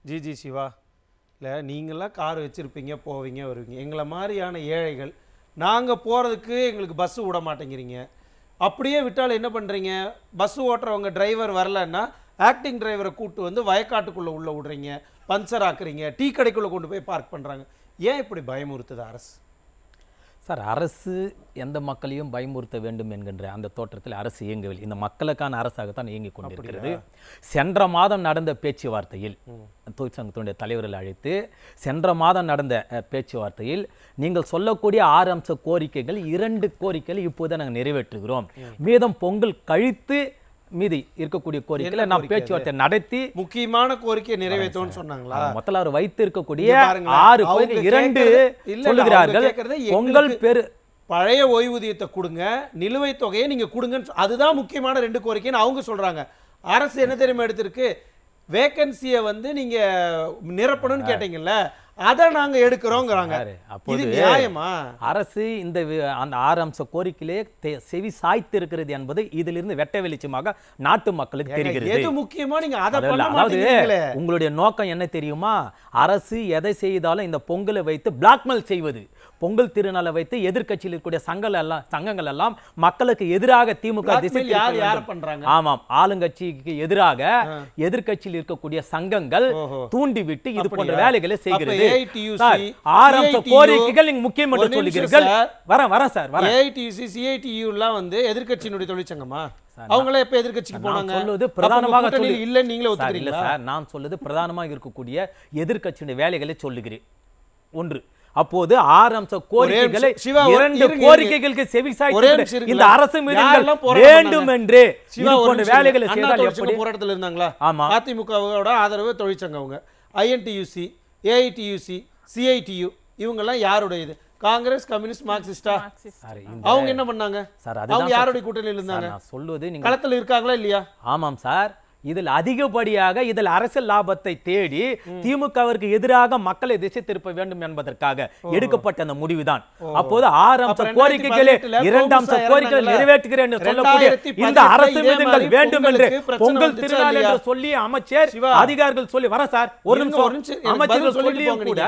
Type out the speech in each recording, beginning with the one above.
GG Siva இல்லை, நீங்களாம் car வச்சுருப்பீங்க, போவீங்க வருவீங்க. எங்களை மாதிரியான ஏழைகள் நாங்கள் போகிறதுக்கு எங்களுக்கு பஸ்ஸு விட மாட்டேங்கிறீங்க. அப்படியே விட்டாலும் என்ன பண்ணுறீங்க? பஸ்ஸு ஓட்டுறவங்க டிரைவர் வரலன்னா ஆக்டிங் டிரைவரை கூப்பிட்டு வந்து வயக்காட்டுக்குள்ளே உள்ளே விடுறீங்க, பஞ்சர் ஆக்குறீங்க, டீ கடைக்குள்ளே கொண்டு போய் பார்க் பண்ணுறாங்க. ஏன் இப்படி பயமுறுத்துது அரசு? சார், அரசு எந்த மக்களையும் பயமுறுத்த வேண்டும் என்கின்ற அந்த தோற்றத்தில் அரசு இயங்கவில்லை. இந்த மக்களுக்கான அரசாகத்தான் இயங்கிக் கொண்டிருக்கிறது. சென்ற மாதம் நடந்த பேச்சுவார்த்தையில் தொழிற்சங்கத்தினுடைய தலைவர்கள் அழைத்து சென்ற மாதம் நடந்த பேச்சுவார்த்தையில் நீங்கள் சொல்லக்கூடிய 6 அம்ச கோரிக்கைகள் 2 கோரிக்கைகள் இப்போது நாங்கள் நிறைவேற்றுகிறோம். மீதம் பொங்கல் கழித்து மீதி இருக்கக்கூடிய கோரிக்கைகளை நாம் பேச்சுவார்த்தை நடத்தி முக்கியமான கோரிக்கையை நிறைவேற்றோம்னு சொன்னாங்களா? மொத்தம் அவர் வைத்து இருக்கக்கூடிய 6 கோரிக்கை 2 சொல்லுகிறார்கள். பொங்கல் பெரு பழைய ஓய்வூதியத்தை கொடுங்க, நிலுவைத் தொகையை நீங்க கொடுங்கன்னு, அதுதான் முக்கியமான 2 கோரிக்கைன்னு அவங்க சொல்றாங்க. அரசு என்ன தெரியுமா எடுத்திருக்கு? வேகன்சியை வந்து நீங்க நிரப்பணும்னு கேட்டீங்கல்ல, அதை நாங்க எடுக்கிறோங்கிறாங்க. இது நியாயமா? அரசு இந்த அந்த 6 அம்ச கோரிக்கையிலே செவி சாய்த்து இருக்கிறது என்பது இதிலிருந்து வெட்ட வெளிச்சமாக நாட்டு மக்களுக்கு தெரிகிறது. எது முக்கியமா நீங்க அதை பண்ண அதாவது மாட்டீங்களே. உங்களுடைய நோக்கம் என்ன தெரியுமா? அரசு எதை செய்தாலும் இந்த பொங்கலை வைத்து பிளாக்மெயில் செய்வது. பொங்கல் திருநாளை வைத்து எதிர்க்கட்சியில் இருக்கக்கூடிய சங்கங்கள் எல்லாம் மக்களுக்கு எதிராக திமுக திசை பண்றாங்க. ஆமாம், ஆளுங்கட்சிக்கு எதிராக எதிர்க்கட்சியில் இருக்கக்கூடிய சங்கங்கள் தூண்டிவிட்டு இது போன்ற வேலைகளை செய்கிறது. 6 அம்ச கோரிக்கைகள் நீங்க முக்கியம் என்று சொல்லுகிறீர்கள். வரேன் சார். AITUC CITU எல்லாம் வந்து எதிர்க்கட்சியினுடைய தொழிற்சங்கமா? அவங்களே எப்ப எதிர்க்கட்சிக்கு போனாங்க? சொல்லுது பிரதானமாக இல்ல, நீங்களே ஒத்துக்கிறீங்களா? சார், நான் சொல்லுது பிரதானமாக இருக்கக்கூடிய எதிர்க்கட்சியினுடைய வேலைகளை சொல்லுகிறேன். ஒன்று, அப்போது 6 அம்ச கோரிக்கைகளை 2 கோரிக்கைகளுக்கு செவி சாய்த்து இந்த அரசு வேண்டும் என்று வேலைகளை செய்தால் எப்படி? போராட்டத்தில் இருந்தாங்களா? ஆமா, அதிமுகவோட ஆதரவு தொழிற்சங்கம் அவங்க. INTUC AITUC CITU இவங்கெல்லாம் யாருடைய இது? காங்கிரஸ், கம்யூனிஸ்ட், மார்க்சிஸ்டா? அவங்க என்ன பண்ணாங்க? அவங்க யாருடைய கூட்டணியில் இருந்தாங்க? சொல்லுவது நீங்க களத்தில் இருக்காங்களா இல்லையா? ஆமாம் சார். இதில் அதிகப்படியாக இதில் அரசியல் லாபத்தை தேடி திமுகவிற்கு எதிராக மக்களை திசை திருப்ப வேண்டும் என்பதற்காக எடுக்கப்பட்ட அந்த முடிவுதான். அப்போது 6 அம்ச கோரிக்கைகளே 2 அம்ச கோரிக்கைகள் நிறைவேற்றுகிறேன் என்று சொல்லக்கூடிய இந்த அரசு மீதுங்கள் வேண்டும் என்று பொங்கல் திருநாள் என்று சொல்லி அமைச்சர் அதிகாரிகள் சொல்லி வர சார். ஒரு நிமிஷம் அமைச்சர்கள் சொல்லியும் கூட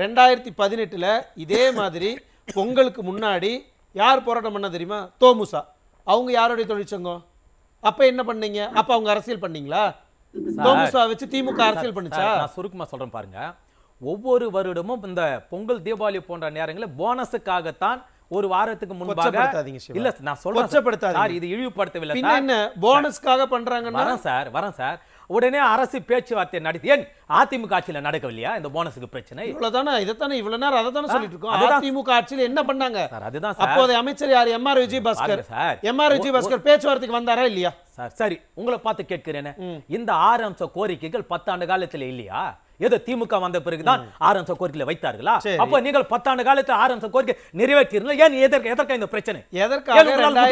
2018 இதே மாதிரி பொங்கலுக்கு முன்னாடி யார் போராட்டம் பண்ண தெரியுமா? தோமுசா. அவங்க யாருடைய தொழிற்சங்கம்? அப்ப என்ன பண்ணீங்க? அப்ப அவங்க அரசியல் பண்ணீங்களா? தோமுசா வச்சு திமுக அரசியல் பண்ணுச்சா? நான் சுருக்கமா சொல்றேன் பாருங்க. ஒவ்வொரு வருடமும் இந்த பொங்கல் தீபாவளி போன்ற நேரங்களில் போனஸுக்காகத்தான் ஒரு வாரத்துக்கு முன்பாக இல்ல நான் சொல்றேன், இது இழிவுபடுத்தவில்லை. என்ன போனஸ்க்காக பண்றாங்கன்னா? வரேன் சார். உடனே அரசு பேச்சுவார்த்தை நடத்தி, ஏன் அதிமுக ஆட்சியில நடக்கவில்லையா இந்த போனஸுக்கு பிரச்சனை? இவ்வளவுதானே, இதைத்தானே இவ்வளவு நேரம் அதை தானே சொல்லிட்டு இருக்கோம். அதிமுக ஆட்சியில என்ன பண்ணாங்க? அதுதான் அப்போதைய அமைச்சர் யார்? MR விஜயபாஸ்கர். MR விஜயபாஸ்கர் பேச்சுவார்த்தைக்கு வந்தாரா இல்லையா? சரி, உங்களை பார்த்து கேட்கிறேன், இந்த 6 அம்ச கோரிக்கைகள் 10 ஆண்டு காலத்துல இல்லையா? ஏதோ திமுக வந்த பிறகுதான் 6 அம்ச கோரிக்கைகளை வைத்தார்களா? அப்ப நீங்கள் 10 ஆண்டு காலத்தில் 6 அம்ச கோரிக்கை நிறைவேற்றீர்கள். ஏன் எதற்காக இந்த பிரச்சனை? எதற்காக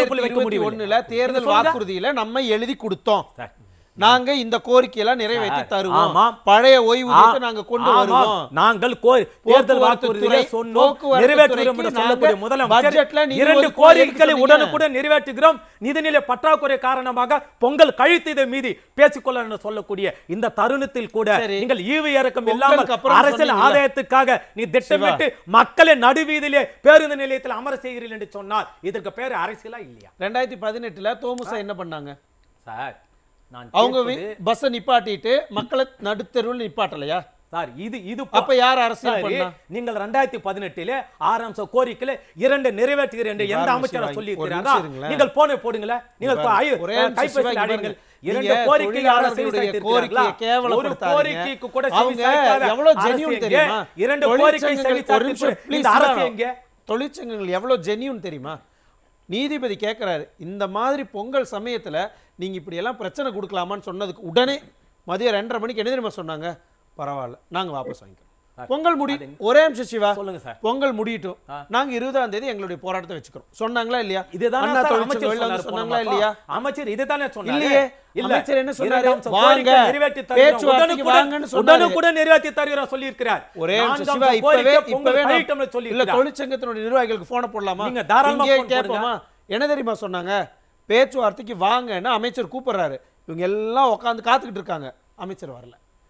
2021 தேர்தல் வாக்குறுதியில நம்ம எழுதி கொடுத்தோம், நாங்க இந்த கோரிக்கையெல்லாம் நிறைவேற்றி தருவோம், பழைய ஓய்வூதியத்தை நாங்க கொண்டு வருவோம், நாங்கள் தேர்தல் வாக்குறுதியில சொன்னோம் நிறைவேற்றுகிறோம் என்று சொல்லக்கூடிய முதலமைச்சர் 2 கோரிக்கைகளை உடனுக்குடன் நிறைவேற்றுகிறோம், நிதிநிலை பற்றாக்குறை காரணமாக பொங்கல் கழித்து இதை மீதி பேசிக்கொள்ள என்று சொல்லக்கூடிய இந்த தருணத்தில் கூட நீங்கள் ஈவு இறக்கம் இல்லாமல் அரசியல் ஆதாயத்துக்காக நீ திட்டமிட்டு மக்களை நடுவீதியிலே பேருந்து நிலையத்தில் அமர செய்கிறீர்கள் என்று சொன்னார். இதற்கு பேரு அரசியலா இல்லையா? 2018 தோமுசா என்ன பண்ணாங்க சார்? அவங்க பஸ் நிப்பாட்டிட்டு மக்களை நடுத்தெருவில் நிப்பாட்டலையா சார்? இது அப்ப யார் அரசியல் பண்ணா? நீங்கள் 2018 6 அம்ச கோரிக்கையில 2 நிறைவேற்றுகிறேன் என்று எந்த அமைச்சர் சொல்லி இருக்கிறாரா? நீங்கள் போனே போடுங்களே, நீங்கள் கைபேசியில் அடியுங்கள். 2 கோரிக்கையாளர்களுடைய கோரிக்கையை கேவலப்படுத்தாதீங்க. கோரிக்கைக்கு கூட அவங்க எவ்வளவு ஜெனியூன் தெரியுமா? 2 கோரிக்கை இந்த அரசு எங்க? தொழிற்சங்கங்கள் எவ்வளவு ஜெனியூன் தெரியுமா? நீதிபதி கேட்கிறாரு, இந்த மாதிரி பொங்கல் சமயத்துல நீங்க இப்படி எல்லாம் பிரச்சனை கொடுக்கலாமான்னு சொன்னதுக்கு உடனே மதியம் 2:30 மணிக்கு என்ன தெரியுமா சொன்னாங்க? பரவாயில்ல, நாங்க வாபஸ் வாங்கிக்கிறோம். பொங்கல் முடி ஒரே நிமிஷம் சிவா, சொல்லுங்க சார். பொங்கல் முடியட்டும், நாங்க 20ஆம் தேதி எங்களுடைய போராட்டத்தை வச்சுக்கிறோம் சொன்னாங்களா இல்லையா? இதுதான் சொன்னாங்களா இல்லையா? அமைச்சர் இதுதானே சொன்னாரு. இல்லையே, அமைச்சர் என்ன சொன்னாரு? வாங்க பேச்சுவார்த்தைக்கு வாங்கன்னு சொன்னாரு. உடனுக்குடன் நிறைவேற்றி தருகிறோம் சொல்லி இருக்கிறார். ஒரே நிமிஷம் சிவா, இப்பவே சொல்லி இல்ல, தொழிற்சங்கத்தினுடைய நிர்வாகிகளுக்கு போன போடலாமா? நீங்க தாராளமா கேட்போமா? என்ன தெரியுமா சொன்னாங்க? பேச்சுவார்த்தைக்கு வாங்கன்னு அமைச்சர் கூப்பிடுறாரு. இவங்க எல்லாம் உட்கார்ந்து காத்துக்கிட்டு இருக்காங்க, அமைச்சர் வரல.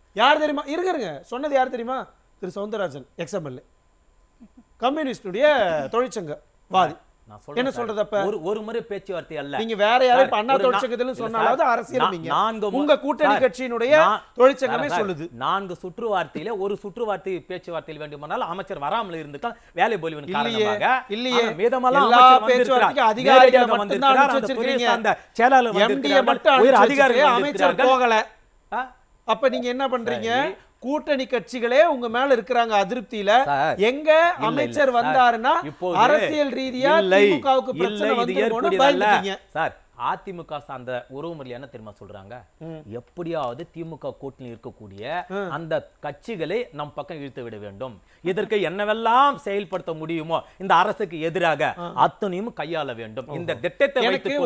யார் தெரியுமா? இருங்க, சொன்னது யார் தெரியுமா? திரு சவுந்தரராஜன், எக்ஸ்எம்எல்ஏ, கம்யூனிஸ்டுடைய தொழிற்சங்க வாதி. என்ன சொல்றது? அப்ப ஒரு முறை பேச்சுவார்த்தை அல்ல. நீங்க வேற யாரும் இப்ப அண்ணா தொழிற்சங்கத்திலும் சொன்னாலாவது அரசியல் நீங்க உங்க கூட்டணி கட்சியினுடைய தொழிற்சங்கமே சொல்லுது. 4 சுற்றுவார்த்தையில ஒரு சுற்றுவார்த்தை பேச்சுவார்த்தையில் வேண்டுமானால் அமைச்சர் வராமல் இருந்துட்டால் வேலை பொலிவின் காரணமாக இல்லையே. மீதமெல்லாம் எல்லா அமைச்சர் பேச்சுவார்த்தைக்கு அதிகாரிகளை மட்டும் தான் வந்திருக்கிறார். வச்சிருக்கீங்க. அந்த செயலாளர் எம்டியை மட்டும் உயர் அதிகாரிகள் அமைச்சர் போகல. அப்ப நீங்க என்ன பண்றீங்க? கூட்டணி கட்சிகளே உங்க மேல இருக்கிறாங்க அதிருப்தியில. எங்க அமைச்சர் வந்தாருன்னா அரசியல் ரீதியா திமுகவுக்கு பிரச்சனை வந்துருமோன்னு பயந்துட்டீங்க. சார், அதிமுக சார்ந்த உறவுமுறையில் என்ன தெரியுமா சொல்றாங்க? எப்படியாவது திமுக கூட்டணி இருக்கக்கூடிய அந்த கட்சிகளை நம் பக்கம் இழுத்து விட வேண்டும். இதற்கு என்னவெல்லாம் செயல்படுத்த முடியுமோ இந்த அரசுக்கு எதிராக அத்தனையும் கையாள வேண்டும். இந்த திட்டத்தை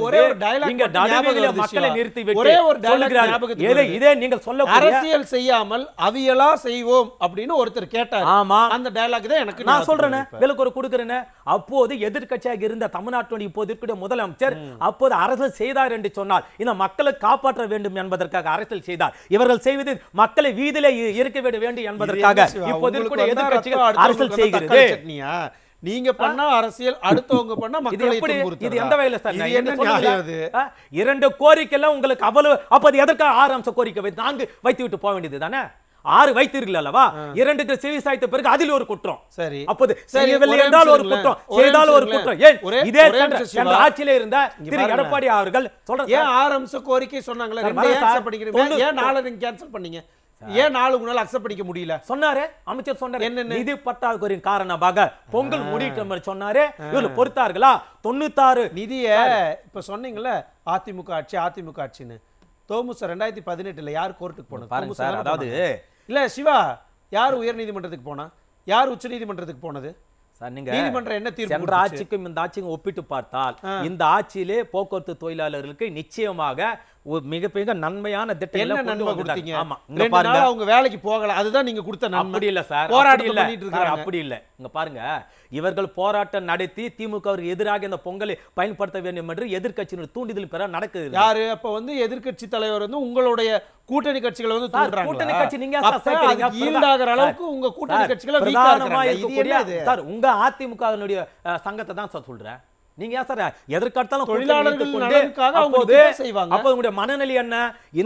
மக்களை நிறுத்தி விட்டு இதே நீங்கள் சொல்ல அரசியல் செய்யாமல் அவியலா செய்வோம் அப்படின்னு ஒருத்தர் கேட்டார். ஆமா, அந்த டயலாக் தான் எனக்கு நான் சொல்றேன். விலக்கு ஒரு கொடுக்கிறேன். அப்போது எதிர்கட்சியாக இருந்த தமிழ்நாட்டுடைய இப்போது இருக்கிற முதலமைச்சர் அப்போது அரசு செய்தார் என்று சொன்னால் இந்த மக்களை காப்பாற்ற வேண்டும் என்பதற்காக அரசியல் செய்தார். இவர்கள் செய்வது மக்களை வீதியிலே இருக்க விட வேண்டும் என்பதற்காக இப்போது இருக்கிற எதிர்கட்சிகள் அரசியல் செய்கிறது. நீங்க பண்ணா அரசியல், அடுத்தவங்க பண்ணா மக்களை துன்புறுத்துறது. இது எந்த வகையில சார்? இது என்ன நியாயம் இது? 2 கோரிக்கை எல்லாம் உங்களுக்கு அவ்வளவு, அப்போது எதற்காக 6 அம்ச கோரிக்கை வைத்து 4 வைத்து விட்டு போக வேண்டியது தானே? 6 வைத்தீர்கள் அல்லவா? 2க்கு செவி சாய்த்த பிறகு அதில் ஒரு குற்றம். சரி, அப்போது செய்யவில்லை என்றால் ஒரு குற்றம், செய்தால் ஒரு குற்றம். ஏன் இதே சென்ற ஆட்சியிலே இருந்த திரு எடப்பாடி அவர்கள் சொல்றாங்க, ஏன் 6 அம்ச கோரிக்கை சொன்னாங்களே, 2 அக்செப்ட் பண்ணிக்கிறீங்க, ஏன் 4 நீங்க கேன்சல் பண்ணீங்க? ஏன் 4 உங்களால அக்செப்ட் பண்ணிக்க முடியல? சொன்னாரே அமைச்சர், சொன்னாரு என்ன நிதி பற்றாக்குறையின் காரணமாக பொங்கல் முடிட்டு சொன்னாரே. இவங்க பொறுத்தார்களா? 96 நிதிய இப்ப சொன்னீங்கல்ல, அதிமுக ஆட்சின்னு. தோமுச 2018 யார் கோர்ட்டுக்கு போனது பாருங்க சார். அதாவது இல்ல சிவா, யார் உயர் நீதிமன்றத்துக்கு போனா, யார் உச்ச நீதிமன்றத்துக்கு போனது? நீதிமன்றம் என்ன தீர்ப்பு? சென்ற ஆட்சிக்கும் இந்த ஆட்சிக்கும் ஒப்பிட்டு பார்த்தால் இந்த ஆட்சியிலே போக்குவரத்து தொழிலாளர்களுக்கு நிச்சயமாக மிகப்பெரிய நன்மையான திட்டங்களை நன்மை கொடுத்தீங்க. ஆமா, இங்க பாருங்க, அவங்க வேலைக்கு போகல, அதுதான் நீங்க கொடுத்த நன்மை. அப்படி இல்ல சார், போராட்டம் பண்ணிட்டு இருக்காங்க. அப்படி இல்ல. இங்க பாருங்க, இவர்கள் போராட்டம் நடத்தி திமுகவுக்கு எதிராக இந்த பொங்கலை பயன்படுத்த வேண்டும் என்று எதிர்க்கட்சியினர் தூண்டுதல் பெற நடக்குது. யாரு? அப்ப எதிர்க்கட்சி தலைவர் உங்களுடைய கூட்டணி கட்சிகளை சொல்றாங்க. கூட்டணி கட்சி நீங்க ஈல்டாகிற அளவுக்கு உங்க கூட்டணி கட்சிகளை பிரதானமா இருக்கக்கூடிய சார் உங்க அதிமுகவினுடைய சங்கத்தை தான் சார் சொல்றேன். நீங்க ஏன் சார் எதற்காட்டாலும் தொழிலாளர்கள் நலனுக்காக அவங்க செய்வாங்க? அப்ப உங்களுடைய மனநிலை என்ன?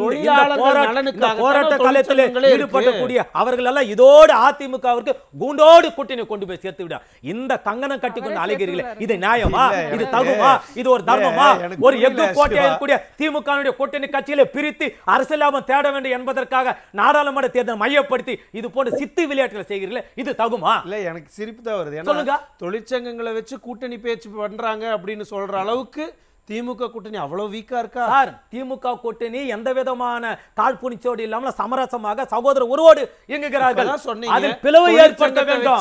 இந்த போராட்ட காலத்தில் ஈடுபடக்கூடிய அவர்கள் எல்லாம் இதோடு அதிமுகவிற்கு கூண்டோடு கூட்டணி கொண்டு போய் சேர்த்து விட இந்த கங்கணம் கட்டி கொண்டு அலைகிறீர்களே, இது நியாயமா? இது தகுமா? இது ஒரு தர்மமா? ஒரு எஃகு கோட்டையா இருக்கக்கூடிய திமுக கூட்டணி கட்சிகளை பிரித்து அரசியல் லாபம் தேட வேண்டும் என்பதற்காக நாடாளுமன்ற தேர்தல் மையப்படுத்தி இது போன்ற சித்து விளையாட்டுகளை செய்கிறீர்களே, இது தகுமா? இல்ல, எனக்கு சிரிப்பு தான் வருது. சொல்லுங்க, தொழிற்சங்கங்களை வச்சு கூட்டணி பேச்சு பண்றாங்க அப்படின்னு சொல்ற அளவுக்கு திமுக கூட்டணி அவ்வளவு வீக்கா இருக்கா சார்? திமுக கூட்டணி எந்த விதமான காழ்ப்புணிச்சோடு இல்லாம சமரசமாக சகோதர உருவோடு இயங்குகிறார்கள். அதில் பிளவு ஏற்படுத்த வேண்டும்.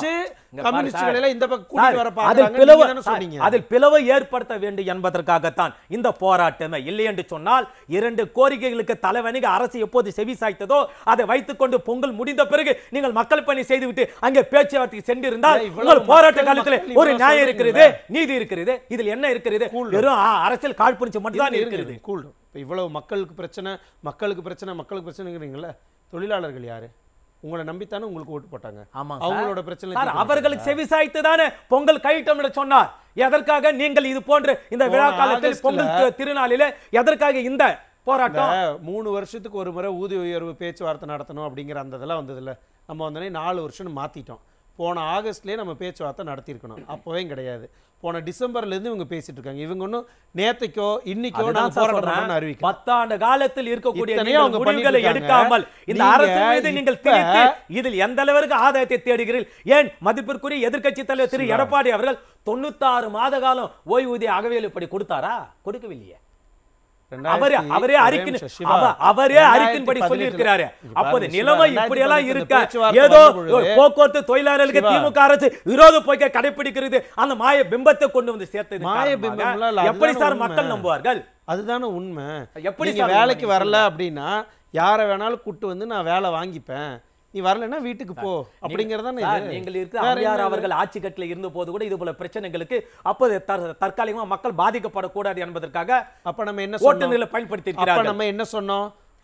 அதில் பிளவு ஏற்படுத்த வேண்டும் என்பதற்காகத்தான் இந்த போராட்டமே. இல்லை என்று சொன்னால் 2 கோரிக்கைகளுக்கு தலைவணிக அரசு எப்போது செவி சாய்த்ததோ அதை வைத்துக் கொண்டு பொங்கல் முடிந்த பிறகு நீங்கள் மக்கள் பணி செய்துவிட்டு அங்கே பேச்சுவார்த்தைக்கு சென்றிருந்தால் உங்கள் போராட்ட காலத்தில் ஒரு நியாயம் இருக்கிறது, நீதி இருக்கிறது. இதில் என்ன இருக்கிறது? வெறும் அரசியல் காழ்ப்புணிச்சு மட்டும்தான் இருக்கிறது. இவ்வளவு மக்களுக்கு பிரச்சனைங்கிறீங்களா? தொழிலாளர்கள் யாரு? உங்களை நம்பித்தானே உங்களுக்கு ஓட்டு போட்டாங்க. அவங்களோட பிரச்சனை அவர்களுக்கு செவிசாய்த்து தானே பொங்கல் கையிட்டம் என்று சொன்னார். எதற்காக நீங்கள் இது போன்ற இந்த விழா காலத்தில் பொங்கல் திருநாளிலே எதற்காக இந்த போராட்டம்? 3 வருஷத்துக்கு ஒரு முறை ஊதிய உயர்வு பேச்சுவார்த்தை நடத்தணும் அப்படிங்கிற அந்த இதெல்லாம் வந்ததில்ல. நம்ம 4 வருஷம் மாத்திட்டோம். போன ஆகஸ்ட்லயே நம்ம பேச்சுவார்த்தை நடத்திருக்கணும். அப்பவே கிடையாது. போன டிசம்பர்ல இருந்து இவங்க பேசிட்டு இருக்காங்க. இவங்க ஒன்னும் நேத்தைக்கோ இன்னைக்கோ நான் போராட்டம் அறிவிக்க 10 ஆண்டு காலத்தில் இருக்கக்கூடிய முடிவுகளை எடுக்காமல் இந்த அரசு மீது நீங்கள் திணித்து இதில் எந்த அளவிற்கு ஆதாயத்தை தேடுகிறீர்கள்? ஏன் மதிப்பிற்குரிய எதிர்க்கட்சி தலைவர் திரு எடப்பாடி அவர்கள் 96 மாத காலம் ஓய்வூதிய அகவியலுப்படி கொடுத்தாரா? கொடுக்கவில்லையே. அவரே அறிக்கையின்படி சொல்லி இருக்கிறாரு. அப்போது நிலைமை இப்படி எல்லாம் இருக்க ஏதோ போக்குவரத்து தொழிலாளர்களுக்கு திமுக அரசு விரோத போக்கை கடைபிடிக்கிறது அந்த மாய பிம்பத்தை கொண்டு வந்து சேர்த்தது. எப்படி சார் மக்கள் நம்புவார்கள்? அதுதானே உண்மை. எப்படி வேலைக்கு வரல அப்படின்னா யாரை வேணாலும் கூட்டு வந்து நான் வேலை வாங்கிப்பேன், நீ வரலன்னா வீட்டுக்கு போ அப்படிங்கறத. நீங்கள் இருக்கிற அவர்கள் ஆட்சி கட்டில இருந்த போது கூட இது போல பிரச்சனைகளுக்கு அப்போது தற்காலிகமா மக்கள் பாதிக்கப்படக்கூடாது என்பதற்காக அப்ப நம்ம என்ன ஓட்டுநர்களை பயன்படுத்தி இருக்கிறார்கள். நம்ம என்ன சொன்னோம்?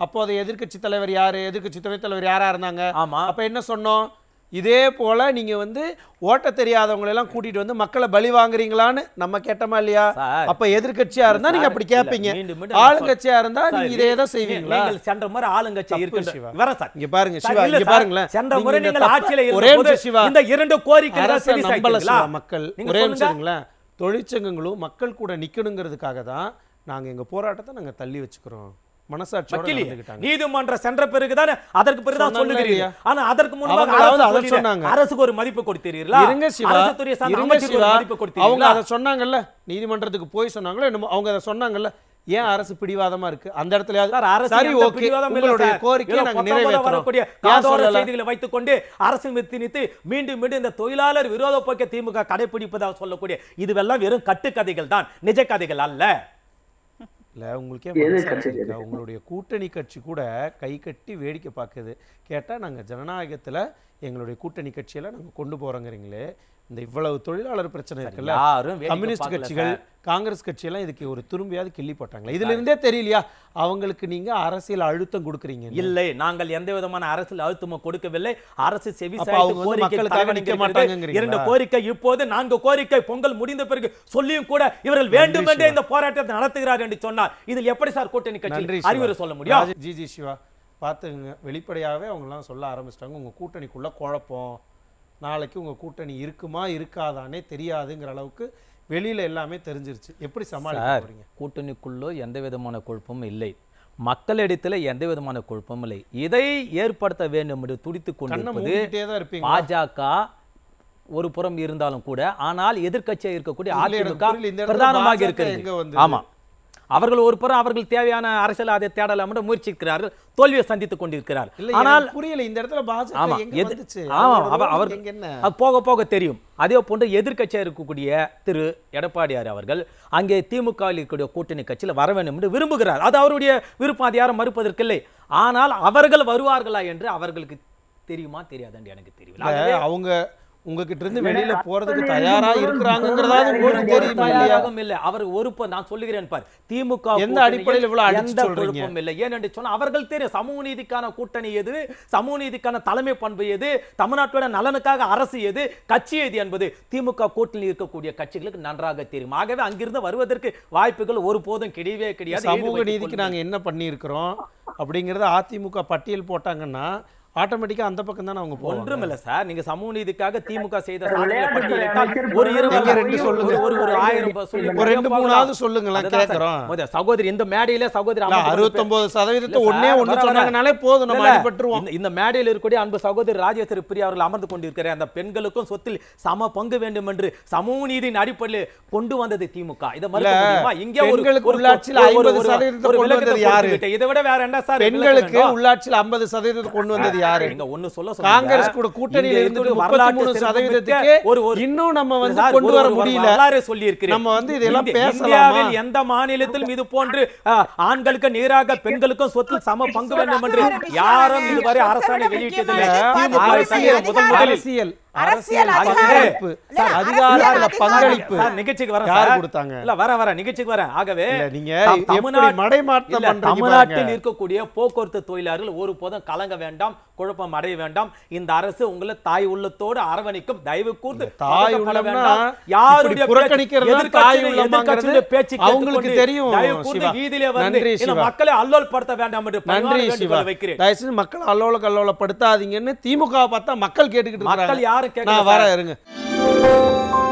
அப்போதைய எதிர்க்கட்சி தலைவர் யாரு, எதிர்க்கட்சி துணைத் தலைவர் யாரா இருந்தாங்க? ஆமா. அப்ப என்ன சொன்னோம்? இதே போல நீங்க வந்து ஓட்ட தெரியாதவங்களை எல்லாம் கூட்டிட்டு வந்து மக்களை பலி வாங்குறீங்களான்னு நம்ம கேட்டோமா இல்லையா? அப்ப எதிர்க்கட்சியா இருந்தா நீங்க அப்படி கேட்பீங்க, ஆளுங்கட்சியா இருந்தா நீங்க இதே தான் செய்வீங்களா? நீங்கள் சென்ற முறை ஆளுங்கட்சி இருக்கு வர சார். இங்க பாருங்க சிவா, இங்க பாருங்களேன், சென்ற முறை நீங்கள் ஆட்சியில ஒரே இருக்கும்போது சிவா இந்த இரண்டு கோரிக்கைகளை சரி நம்பல செய்தீங்களா? மக்கள். ஒரே நிமிஷங்களேன், தொழிற்சங்கங்களும் மக்கள் கூட நிக்கணுங்கிறதுக்காக தான் நாங்க எங்க போராட்டத்தை நாங்க தள்ளி வச்சுக்கிறோம். மனசாட்சியோட நடந்துக்கிட்டாங்க. நீதிமன்ற சென்ற பிறகுதான் அதற்கு பிறகுதான் சொல்லுகிறீங்க. ஆனா அதற்கு முன்னாடி அத சொன்னாங்க. அரசுக்கு ஒரு மதிப்பு கொடுத்தீர்களா? இருங்க சிவா, அரசு துறை சார்ந்த அமைச்சருக்கு ஒரு மதிப்பு கொடுத்தீங்களா? அவங்க அத சொன்னாங்கல்ல, நீதிமன்றத்துக்கு போய் சொன்னாங்களோ என்னமோ, அவங்க அத சொன்னாங்கல்ல. ஏன் அரசு பிடிவாதமா இருக்கு அந்த இடத்துல? சரி, ஓகே, உங்களுடைய கோரிக்கையை நாங்க நிறைவேற்றறோம். காதோர செய்திகளை வைத்துக் கொண்டு அரசு திணித்து மீண்டும் மீண்டும் இந்த தொழிலாளர் விரோத போக்கை திமுக கடைபிடிப்பதாக சொல்லக்கூடிய இதுவெல்லாம் வெறும் கட்டுக்கதைகள் தான், நிஜ கதைகள் அல்ல. இல்ல, உங்களுக்கே உங்களுடைய கூட்டணி கட்சி கூட கை கட்டி வேடிக்கை பார்க்குது. கேட்டா நாங்க ஜனநாயகத்துல எங்களுடைய கூட்டணி கட்சியெல்லாம் நாங்க கொண்டு போறோங்கிறீங்களே. இந்த இவ்வளவு தொழிலாளர் பிரச்சனை இருக்குல்ல, கம்யூனிஸ்ட் கட்சிகள் காங்கிரஸ் கட்சியெல்லாம் இதுக்கு ஒரு துரும்பியாவது கிள்ளி போட்டாங்களா? இதுல இருந்தே தெரியலையா அவங்களுக்கு நீங்க அரசியல் அழுத்தம் கொடுக்குறீங்க? இல்லை, நாங்கள் எந்த விதமான அரசியல் அழுத்தமும் கொடுக்கவில்லை. அரசு செவி இரண்டு கோரிக்கை, இப்போது 4 கோரிக்கை பொங்கல் முடிந்த பிறகு சொல்லியும் கூட இவர்கள் வேண்டும் என்றே இந்த போராட்டத்தை நடத்துகிறார் என்று சொன்னார். இதில் எப்படி சார் கூட்டணி கட்சி அறிவுரை சொல்ல முடியும்? ஜி சிவா பாத்துங்க, வெளிப்படையாவே அவங்க எல்லாம் சொல்ல ஆரம்பிச்சிட்டாங்க, உங்க கூட்டணிக்குள்ள குழப்பம், நாளைக்கு உங்க கூட்டணி இருக்குமா இருக்காதானே தெரியாதுங்கிற அளவுக்கு வெளியில எல்லாமே தெரிஞ்சிருச்சு. எப்படி சமாளிக்க போறீங்க? கூட்டணிக்குள்ளோ எந்த விதமான குழப்பமும் இல்லை, மக்களிடத்துல எந்த விதமான குழப்பமும் இல்லை. இதை ஏற்படுத்த வேண்டும் என்று துடித்துக் கொண்டிருப்பது பாஜக ஒரு புறம் இருந்தாலும் கூட, ஆனால் எதிர்க்கட்சியாக இருக்கக்கூடிய அதிமுக பிரதானமாக இருக்கிறது. ஆமா, அவர்கள் ஒரு புறம் அவர்கள் தேவையான அரசியல் அதை தேடலாம் என்று முயற்சிக்கிறார்கள், தோல்வியை சந்தித்துக் கொண்டிருக்கிறார்கள். ஆனால் புரியல இந்த இடத்துல போக போக தெரியும். அதே போன்று எதிர்க்கட்சியாக இருக்கக்கூடிய திரு எடப்பாடியார் அவர்கள் அங்கே திமுகவில் இருக்கக்கூடிய கூட்டணி கட்சியில் வர வேண்டும் என்று விரும்புகிறார். அது அவருடைய விருப்பம், அது யாரும் மறுப்பதற்கில்லை. ஆனால் அவர்கள் வருவார்களா என்று அவர்களுக்கு தெரியுமா தெரியாதுன்னு எனக்கு தெரியல. அவங்க உங்ககிட்ட இருந்து வெளியில போறதுக்கு தயாரா இருக்கிறாங்கங்கறதாவது உங்களுக்கு தெரியுமா இல்லையா? இல்ல, அவர் ஒரு நான் சொல்லுகிறேன் பார், திமுக எந்த அடிப்படையில் இவ்வளவு அடிச்சு சொல்றீங்க? இல்ல, ஏன்னு சொன்னா அவர்கள் தெரியும் சமூக நீதிக்கான கூட்டணி எது, சமூக நீதிக்கான தலைமை பண்பு எது, தமிழ்நாட்டோட நலனுக்காக அரசு எது, கட்சி எது என்பது திமுக கூட்டணியில் இருக்கக்கூடிய கட்சிகளுக்கு நன்றாக தெரியும். ஆகவே அங்கிருந்து வருவதற்கு வாய்ப்புகள் ஒருபோதும் கிடையவே கிடையாது. சமூக நீதிக்கு நாங்க என்ன பண்ணி இருக்கிறோம் அப்படிங்கறத அதிமுக பட்டியல் போட்டாங்கன்னா ஆட்டோமேட்டிக்கா அந்த பக்கம் தான அவங்க போவாங்க. ஒன்றும் இல்ல சார், நீங்க சமூக நீதிக்காக திமுக செய்த சாதனைகளை பட்டியலிட்டால் ஒரு 20 சொல்லுங்க, ஒரு 1000 சொல்லி ஒரு 2-3 சொல்லுங்களேன் கேக்குறோம். சகோதரி இந்த மேடையில சகோதரி 69% ஒண்ணே ஒண்ணு சொன்னாங்கனாலே போதும், நம்ம அடிபட்டுருவோம். இந்த மேடையில் இருக்கக்கூடிய அன்பு சகோதரி ராஜேஸ்வரி பிரியா அவர்கள் அமர்ந்து கொண்டிருக்கிற அந்த பெண்களுக்கும் சொத்தில் சம பங்கு வேண்டும் என்று சமூக நீதியின் அடிப்படையில் கொண்டு வந்தது திமுக. இத மறுக்க முடியுமா? இங்க பெண்களுக்கு உள்ளாட்சியில் 50% கொண்டு வந்தது யாரு? இதை விட வேற என்ன சார்? பெண்களுக்கு உள்ளாட்சியில் 50% கொண்டு வந்தது யாரு? காங்கிரஸ் கூட கூட்டணியில இருந்து 33% இன்னும் நம்ம வந்து கொண்டு வர முடியல. நம்ம வந்து இதெல்லாம் பேசலாமா? எந்த மாநிலத்திலும் இது போன்று ஆண்களுக்கு நேராக பெண்களுக்கும் சொத்தில் சம பங்கு வேண்டும் என்று யாரும் இதுவரை அரசாணை வெளியிட்டதில்லை. அரசியல் பங்களிப்பு, அதிகாரத்துல பங்களிப்பு நிகழ்ச்சிக்கு வர யார் கொடுத்தாங்க? இல்ல வர நிகழ்ச்சிக்கு வர. ஆகவே நீங்க மடைமாற்றம் பண்றீங்க. தமிழ்நாட்டில் இருக்கக்கூடிய போக்குவரத்து தொழிலாளர்கள் ஒரு போதும் கலங்க வேண்டாம், குழப்பம் அடைய வேண்டாம். இந்த அரசு உங்களை தாய் உள்ளத்தோடு அரவணைக்கும். தயவு கூர்ந்து தாய் உள்ளம்னா யாருடைய புறக்கணிக்கிறது தாய் உள்ளம்ங்கிறது பேச்சு அவங்களுக்கு தெரியும். தயவு கூர்ந்து வீதியிலே வந்து இந்த மக்களை அல்லோல்படுத்த வேண்டாம் என்று நன்றி சிவா. தயவு செஞ்சு மக்கள் அல்லோல கல்லோலப்படுத்தாதீங்கன்னு திமுக பார்த்தா மக்கள் கேட்டுக்கிட்டு இருக்காங்க. மக்கள் யாரு கேட்கல. நான் வரேன், இருங்க.